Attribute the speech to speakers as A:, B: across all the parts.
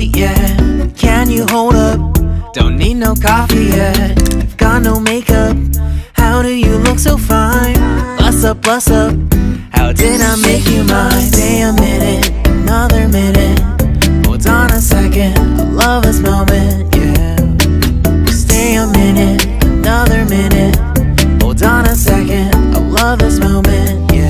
A: it yet. Can you hold up? Don't need no coffee yet. I've got no makeup. How do you look so fine? Bust up, bust up. How did I make you mine? Stay a minute, another minute. Hold on a second, I love this moment, yeah. Stay a minute, another minute. Hold on a second, I love this moment, yeah.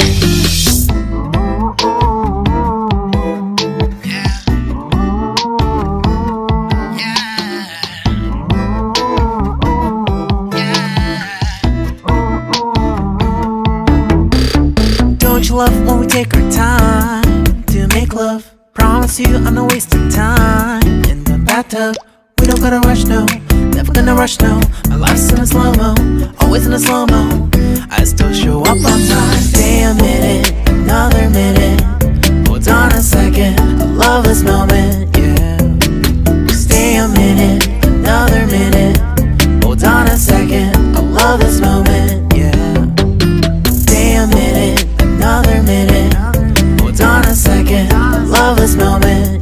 A: Don't you love when we take our time to make love? Promise you I'm not wasting time in the bathtub. We don't gotta rush, no. Never gonna rush, no. My life's in a slow-mo, always in a slow-mo. I still show up on time. Stay a minute, another minute. Hold on a second, I love this moment, yeah. Stay a minute, another minute. Hold on a second, I love this moment, yeah. Stay a minute, another minute. Hold on a second, I love this moment.